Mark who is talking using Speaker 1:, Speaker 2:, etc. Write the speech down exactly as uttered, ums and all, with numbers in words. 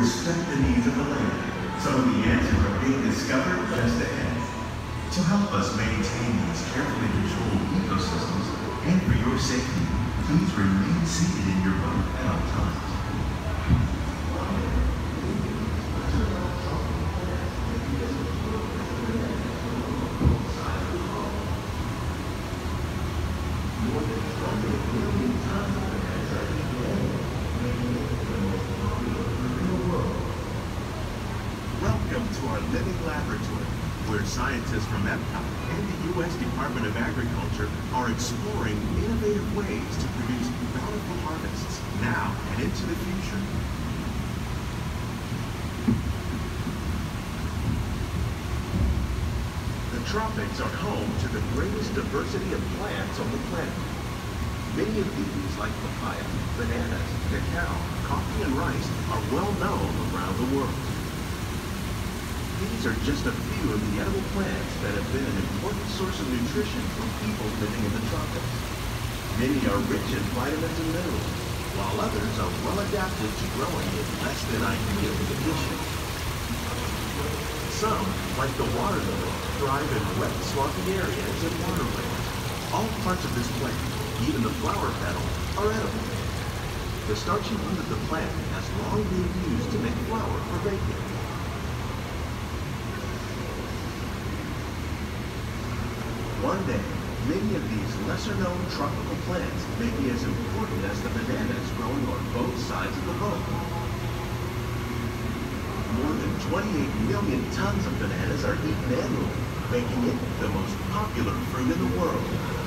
Speaker 1: respect the needs of the land. Some of the answers are being discovered just ahead. To help us maintain these carefully controlled ecosystems, and for your safety, please remain seated in your boat at all times. Welcome to our living laboratory, where scientists from Epcot and the U S Department of Agriculture are exploring innovative ways to produce bountiful harvests now and into the future. The tropics are home to the greatest diversity of plants on the planet. Many of these, like papaya, bananas, cacao, coffee, and rice, are well known around the world. These are just a few of the edible plants that have been an important source of nutrition for people living in the tropics. Many are rich in vitamins and minerals, while others are well adapted to growing in less than ideal conditions. Some, like the watermelon, thrive in wet, swampy areas and waterways. All parts of this plant, even the flower petals, are edible. The starchy root of the plant has long been used to make flour for baking. One day, many of these lesser-known tropical plants may be as important as the bananas growing on both sides of the boat. More than twenty-eight million tons of bananas are eaten annually, making it the most popular fruit in the world.